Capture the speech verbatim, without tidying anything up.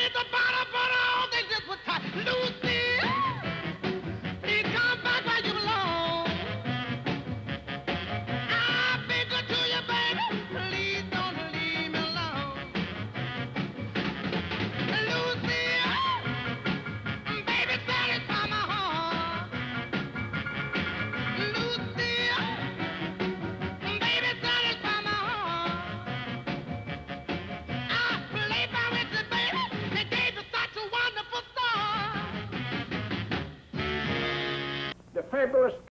with the butter, but all they just was tight. Lucy, please come back where you belong. I've been good to you, baby. Please don't leave me alone. Lucy, baby, satisfy my heart. Lucy, baby, satisfy my heart. I play by with you, baby. They gave you such a wonderful start. The fabulous